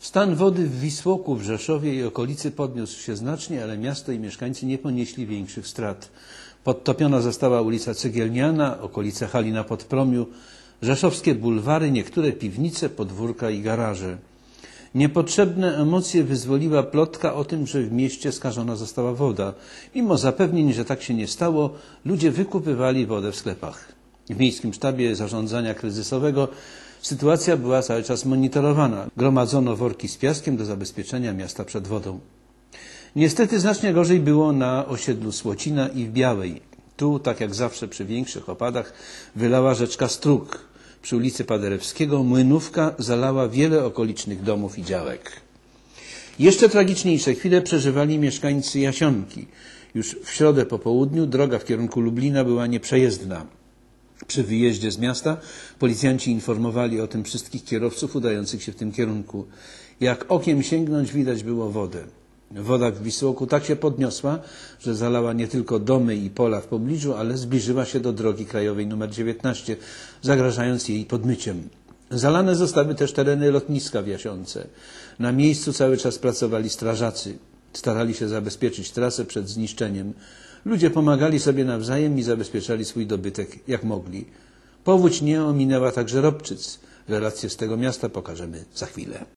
Stan wody w Wisłoku, w Rzeszowie i okolicy podniósł się znacznie, ale miasto i mieszkańcy nie ponieśli większych strat. Podtopiona została ulica Cegielniana, okolice hali na Podpromiu, rzeszowskie bulwary, niektóre piwnice, podwórka i garaże. Niepotrzebne emocje wyzwoliła plotka o tym, że w mieście skażona została woda. Mimo zapewnień, że tak się nie stało, ludzie wykupywali wodę w sklepach. W Miejskim Sztabie Zarządzania Kryzysowego sytuacja była cały czas monitorowana. Gromadzono worki z piaskiem do zabezpieczenia miasta przed wodą. Niestety znacznie gorzej było na osiedlu Słocina i w Białej. Tu, tak jak zawsze przy większych opadach, wylała rzeczka Strug. Przy ulicy Paderewskiego młynówka zalała wiele okolicznych domów i działek. Jeszcze tragiczniejsze chwile przeżywali mieszkańcy Jasionki. Już w środę po południu droga w kierunku Lublina była nieprzejezdna. Przy wyjeździe z miasta policjanci informowali o tym wszystkich kierowców udających się w tym kierunku. Jak okiem sięgnąć, widać było wodę. Woda w Wisłoku tak się podniosła, że zalała nie tylko domy i pola w pobliżu, ale zbliżyła się do drogi krajowej nr 19, zagrażając jej podmyciem. Zalane zostały też tereny lotniska w Jasionce. Na miejscu cały czas pracowali strażacy. Starali się zabezpieczyć trasę przed zniszczeniem. Ludzie pomagali sobie nawzajem i zabezpieczali swój dobytek jak mogli. Powódź nie ominęła także Robczyc. Relacje z tego miasta pokażemy za chwilę.